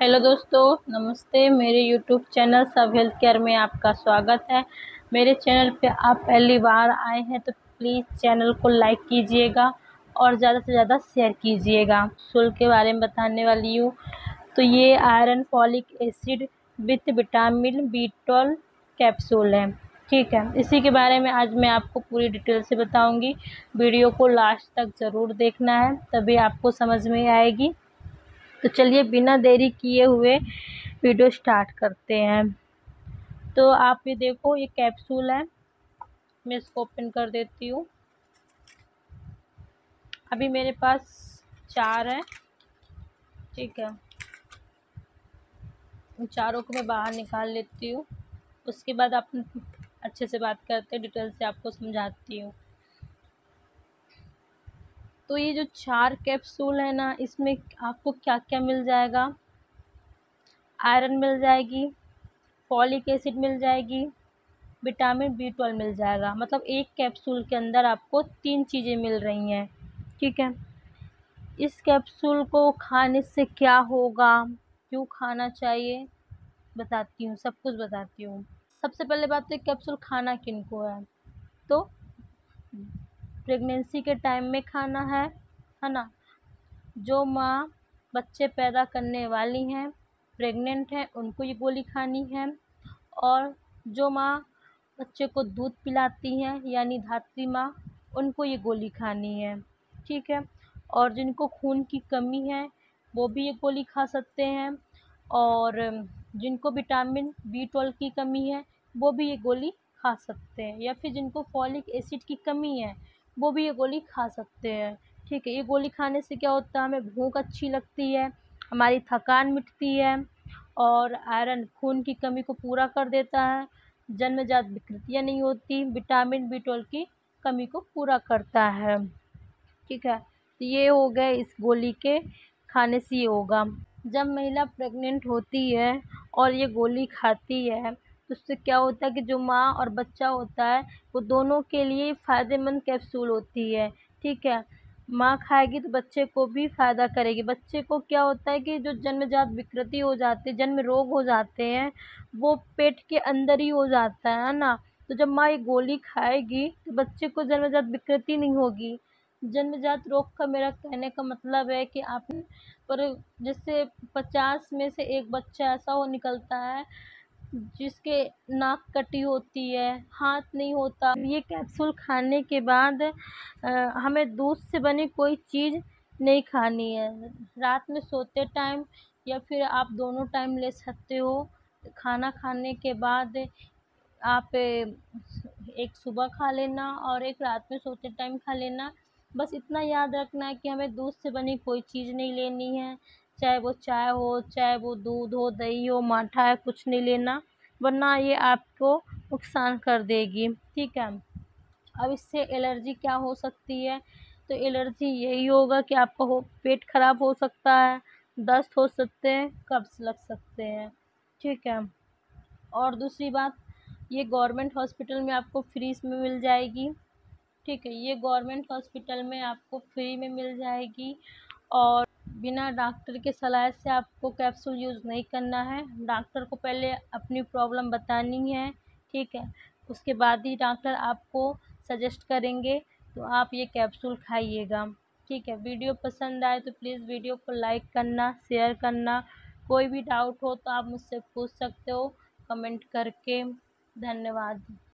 Hello दोस्तों, नमस्ते। मेरे यूट्यूब चैनल सब हेल्थ केयर में आपका स्वागत है। मेरे चैनल पे आप पहली बार आए हैं तो प्लीज़ चैनल को लाइक कीजिएगा और ज़्यादा से ज़्यादा शेयर कीजिएगा। कैप्सूल के बारे में बताने वाली हूँ। तो ये iron folic acid with vitamin B12 capsule है। ठीक है, इसी के बारे में आज मैं आपको पूरी डिटेल से बताऊँगी। वीडियो को लास्ट तक ज़रूर देखना है, तभी आपको समझ में आएगी। तो चलिए बिना देरी किए हुए वीडियो स्टार्ट करते हैं। तो आप ये देखो, ये कैप्सूल है। मैं इसको ओपन कर देती हूँ। अभी मेरे पास 4 है। ठीक है, उन चारों को मैं बाहर निकाल लेती हूँ। उसके बाद आप अच्छे से बात करते हैं, डिटेल से आपको समझाती हूँ। तो ये जो 4 कैप्सूल है ना, इसमें आपको क्या क्या मिल जाएगा। आयरन मिल जाएगी, फॉलिक एसिड मिल जाएगी, विटामिन B12 मिल जाएगा। मतलब एक कैप्सूल के अंदर आपको 3 चीज़ें मिल रही हैं। ठीक है, इस कैप्सूल को खाने से क्या होगा, क्यों खाना चाहिए, बताती हूँ, सब कुछ बताती हूँ। सबसे पहले बात तो कैप्सूल खाना किनको है, तो प्रेगनेंसी के टाइम में खाना है ना। जो माँ बच्चे पैदा करने वाली हैं, प्रेग्नेंट हैं, उनको ये गोली खानी है। और जो माँ बच्चे को दूध पिलाती हैं यानी धात्री माँ, उनको ये गोली खानी है। ठीक है, और जिनको खून की कमी है वो भी ये गोली खा सकते हैं। और जिनको विटामिन B12 की कमी है वो भी ये गोली खा सकते हैं। या फिर जिनको फॉलिक एसिड की कमी है वो भी ये गोली खा सकते हैं। ठीक है, ये गोली खाने से क्या होता है, हमें भूख अच्छी लगती है, हमारी थकान मिटती है, और आयरन खून की कमी को पूरा कर देता है, जन्मजात विकृतियाँ नहीं होती, विटामिन B12 की कमी को पूरा करता है। ठीक है, तो ये हो गए इस गोली के खाने से। ये होगा जब महिला प्रेग्नेंट होती है और ये गोली खाती है तो उससे क्या होता है कि जो माँ और बच्चा होता है वो दोनों के लिए फ़ायदेमंद कैप्सूल होती है। ठीक है, माँ खाएगी तो बच्चे को भी फ़ायदा करेगी। बच्चे को क्या होता है कि जो जन्मजात विकृति हो जाती है, जन्म रोग हो जाते हैं, वो पेट के अंदर ही हो जाता है ना। तो जब माँ ये गोली खाएगी तो बच्चे को जन्मजात विकृति नहीं होगी। जन्मजात रोग का मेरा कहने का मतलब है कि आप पर जैसे 50 में से एक बच्चा ऐसा हो निकलता है जिसके नाक कटी होती है, हाथ नहीं होता। ये कैप्सूल खाने के बाद हमें दूध से बनी कोई चीज़ नहीं खानी है। रात में सोते टाइम या फिर आप दोनों टाइम ले सकते हो। खाना खाने के बाद आप एक सुबह खा लेना और एक रात में सोते टाइम खा लेना। बस इतना याद रखना है कि हमें दूध से बनी कोई चीज़ नहीं लेनी है, चाहे वो चाय हो, चाहे वो दूध हो, दही हो, माठा है, कुछ नहीं लेना, वरना ये आपको नुकसान कर देगी। ठीक है, अब इससे एलर्जी क्या हो सकती है, तो एलर्जी यही होगा कि आपका पेट खराब हो सकता है, दस्त हो सकते हैं, कब्ज़ लग सकते हैं। ठीक है, और दूसरी बात, ये गवर्नमेंट हॉस्पिटल में आपको फ्री में मिल जाएगी। ठीक है, ये गवर्नमेंट हॉस्पिटल में आपको फ्री में मिल जाएगी। और बिना डॉक्टर के सलाह से आपको कैप्सूल यूज़ नहीं करना है। डॉक्टर को पहले अपनी प्रॉब्लम बतानी है। ठीक है, उसके बाद ही डॉक्टर आपको सजेस्ट करेंगे, तो आप ये कैप्सूल खाइएगा। ठीक है, वीडियो पसंद आए तो प्लीज़ वीडियो को लाइक करना, शेयर करना। कोई भी डाउट हो तो आप मुझसे पूछ सकते हो कमेंट करके। धन्यवाद।